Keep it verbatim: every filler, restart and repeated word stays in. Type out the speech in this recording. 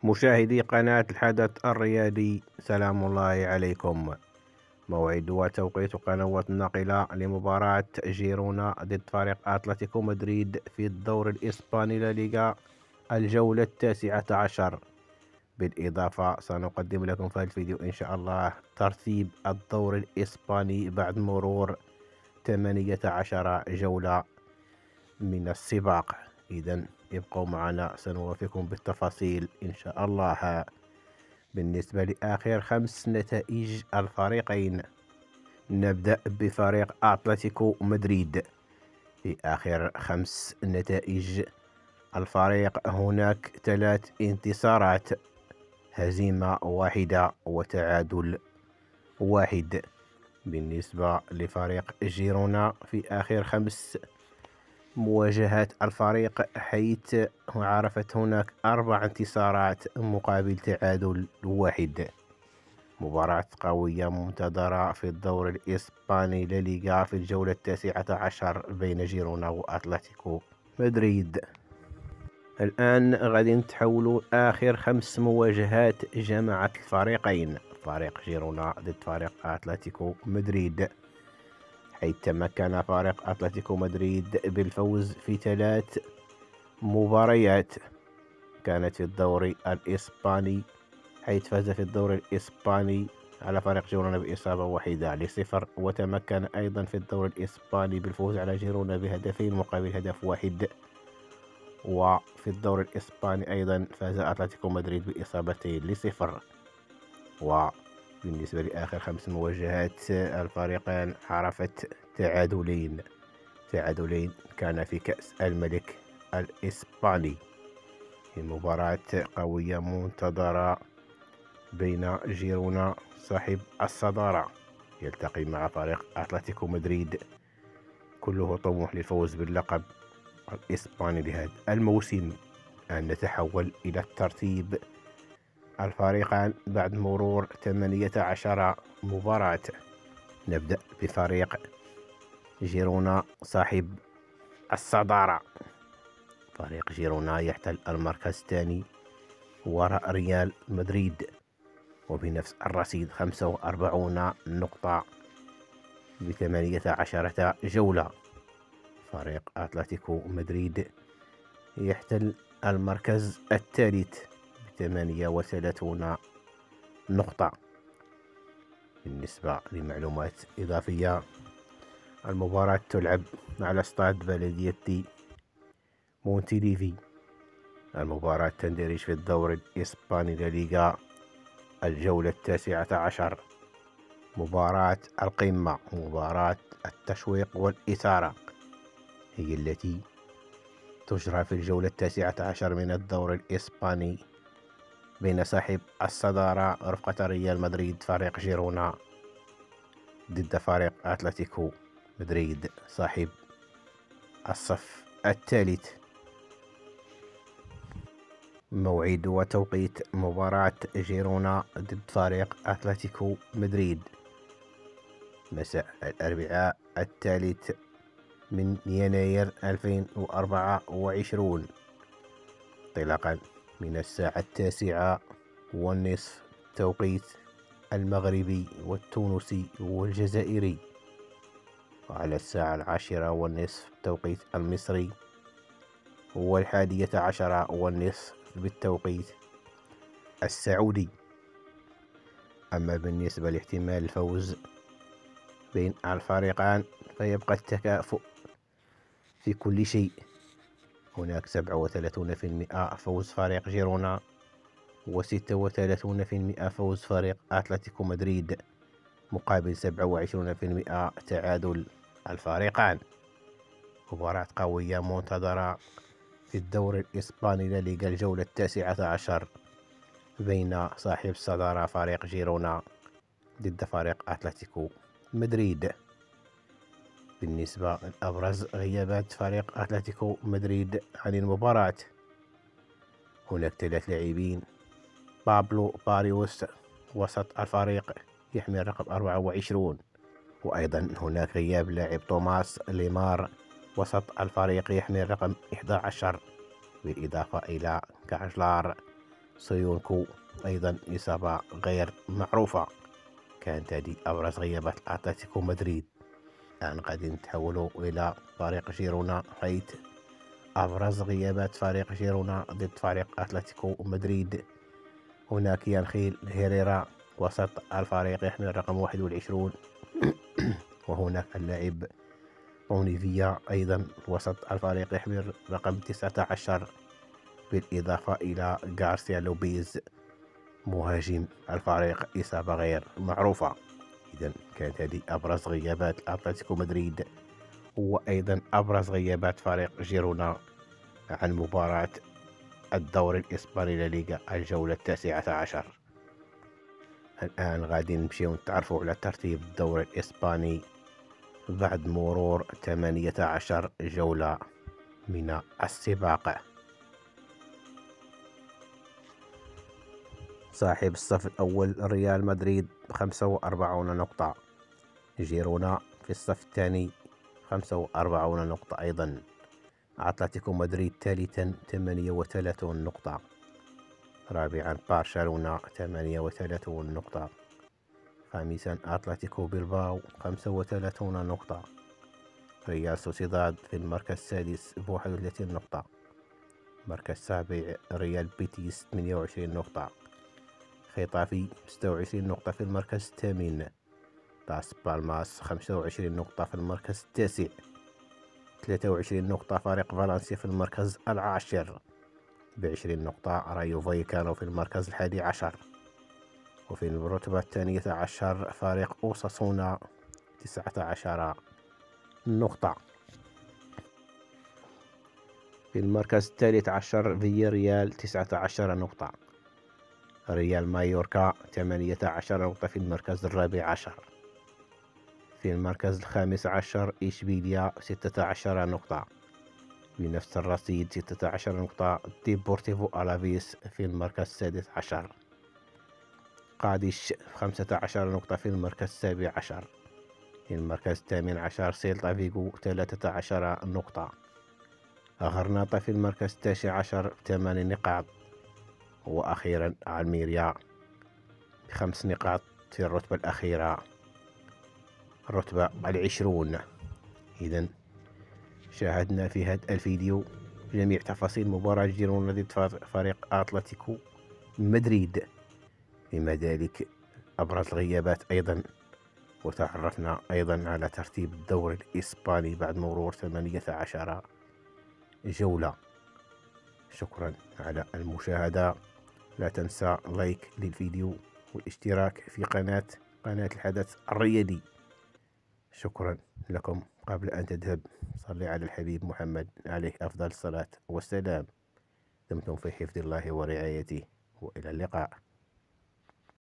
مشاهدي قناة الحدث الرياضي، سلام الله عليكم. موعد وتوقيت قنوات الناقلة لمباراة جيرونا ضد فريق أتلتيكو مدريد في الدور الإسباني لا ليغا الجولة التاسعة عشر. بالإضافة سنقدم لكم في هذا الفيديو إن شاء الله ترتيب الدور الإسباني بعد مرور ثمانية عشر جولة من السباق. إذن ابقوا معنا، سنوافيكم بالتفاصيل إن شاء الله. بالنسبة لآخر خمس نتائج الفريقين، نبدأ بفريق أتلتيكو مدريد. في آخر خمس نتائج الفريق هناك ثلاث انتصارات، هزيمة واحدة وتعادل واحد. بالنسبة لفريق جيرونا في آخر خمس مواجهات الفريق، حيث عرفت هناك أربع انتصارات مقابل تعادل واحد. مباراة قوية منتظرة في الدور الإسباني لا ليغا في الجولة التاسعة عشر بين جيرونا وأتلتيكو مدريد. الآن غادي نتحولوا آخر خمس مواجهات جمعت الفريقين، فريق جيرونا ضد فريق أتلتيكو مدريد، حيث تمكن فريق أتلتيكو مدريد بالفوز في ثلاث مباريات كانت في الدوري الإسباني، حيث فاز في الدوري الإسباني على فريق جيرونا بإصابة واحدة لصفر، وتمكن أيضا في الدوري الإسباني بالفوز على جيرونا بهدفين مقابل هدف واحد. وفي الدوري الإسباني أيضا فاز أتلتيكو مدريد بإصابتين لصفر. وبالنسبة لآخر خمس مواجهات الفريقان عرفت تعادلين تعادلين كان في كأس الملك الإسباني. في مباراة قوية منتظرة بين جيرونا صاحب الصدارة يلتقي مع فريق أتلتيكو مدريد كله طموح للفوز باللقب الإسباني لهذا الموسم. أن نتحول إلى الترتيب الفريقان بعد مرور ثمانية عشر مباراة. نبدأ بفريق جيرونا صاحب الصدارة. فريق جيرونا يحتل المركز الثاني وراء ريال مدريد وبنفس الرصيد خمسة وأربعين نقطة بثمانية عشرة جولة. فريق أتلتيكو مدريد يحتل المركز الثالث بثمانية وثلاثين نقطة. بالنسبة لمعلومات إضافية، المباراة تلعب على استاد بلدية مونتيليفي. المباراة تندرج في الدور الإسباني لا ليغا الجولة التاسعة عشر. مباراة القمة، مباراة التشويق والإثارة، هي التي تجرى في الجولة التاسعة عشر من الدور الإسباني بين صاحب الصدارة رفقة ريال مدريد فريق جيرونا ضد فريق أتلتيكو مدريد صاحب الصف الثالث. موعد وتوقيت مباراة جيرونا ضد فريق أتلتيكو مدريد مساء الأربعاء الثالث من يناير ألفين وأربعة وعشرين، انطلاقا من الساعة التاسعة والنصف توقيت المغربي والتونسي والجزائري، وعلى الساعة العاشرة والنصف توقيت المصري والحادية عشرة والنصف بالتوقيت السعودي. أما بالنسبة لاحتمال الفوز بين الفريقان فيبقى التكافؤ في كل شيء. هناك سبعة وثلاثون بالمئة فوز فريق جيرونا وستة وثلاثون بالمئة فوز فريق أتلتيكو مدريد مقابل سبعة وعشرين بالمئة تعادل الفريقان. مباراة قوية منتظرة في الدور الإسباني لا ليغا الجولة التاسعة عشر بين صاحب الصدارة فريق جيرونا ضد فريق أتلتيكو مدريد. بالنسبة لأبرز غيابات فريق أتلتيكو مدريد عن المباراة، هناك ثلاث لاعبين: بابلو باريوس وسط الفريق يحمل رقم أربعة وعشرين، وأيضا هناك غياب لاعب توماس ليمار وسط الفريق يحمل رقم أحد عشر، بالإضافة إلى كاجلار سيونكو أيضا إصابة غير معروفة. كانت هذه أبرز غيابات أتلتيكو مدريد. الآن غادي نتحولوا إلى فريق جيرونا، حيث أبرز غيابات فريق جيرونا ضد فريق أتلتيكو مدريد. هناك يانخيل هيريرا وسط الفريق يحمل رقم واحد والعشرون وهناك اللاعب بونيفيا أيضا وسط الفريق يحمل رقم تسعة عشر، بالإضافة إلى غارسيا لوبيز مهاجم الفريق إصابة غير معروفة. إذا كانت هذه أبرز غيابات أتلتيكو مدريد، وأيضا أبرز غيابات فريق جيرونا عن مباراة الدوري الإسباني لليغا الجولة التاسعة عشر. الآن غادي نمشيو نتعرفوا على ترتيب الدوري الإسباني بعد مرور ثمانية عشر جولة من السباق. صاحب الصف الأول ريال مدريد خمسة وأربعين نقطة، جيرونا في الصف الثاني خمسة وأربعين نقطة أيضا، أتلتيكو مدريد ثالثا ثمانية وثلاثين نقطة، رابعا برشلونة ثمانية وثلاثين نقطة، خامسا أتلتيكو بلباو خمسة وثلاثين نقطة، ريال سوسيداد في المركز السادس بواحد وثلاثين نقطة، مركز السابع ريال بيتيس ثمانية وعشرين نقطة، خيطافي ستة وعشرين نقطة في المركز الثامن، لاس بالماس خمسة وعشرين نقطة في المركز التاسع، ثلاثة وعشرين نقطة فريق فالنسيا في المركز العاشر بعشرين نقطة، رايو فايكانو في المركز الحادي عشر، وفي الرتبة الثانية عشر فريق أوساسونا تسعة عشر نقطة. في المركز الثالث عشر فياريال تسعة عشر نقطة، ريال مايوركا ثمانية عشر نقطة في المركز الرابع عشر، في المركز الخامس عشر إشبيليا ستة عشر نقطة بنفس الرصيد ستة عشر نقطة، ديبورتيفو ألافيس في المركز السادس عشر، قادش خمسة عشر نقطة في المركز السابع عشر، في المركز الثامن عشر سيلتا فيغو ثلاثة عشر نقطة، غرناطة في المركز التاسع عشر ثمان نقاط، وأخيرا الميريا بخمس نقاط في الرتبة الأخيرة الرتبة العشرون. إذن شاهدنا في هذا الفيديو جميع تفاصيل مباراة جيرونا ضد فريق أتلتيكو مدريد، بما ذلك أبرز الغيابات أيضا، وتعرفنا أيضا على ترتيب الدوري الإسباني بعد مرور ثمانية عشر جولة. شكرا على المشاهدة، لا تنسى لايك للفيديو والاشتراك في قناة قناة الحدث الرياضي. شكرا لكم. قبل أن تذهب صلي على الحبيب محمد عليه أفضل الصلاة والسلام. دمتم في حفظ الله ورعايته، وإلى اللقاء.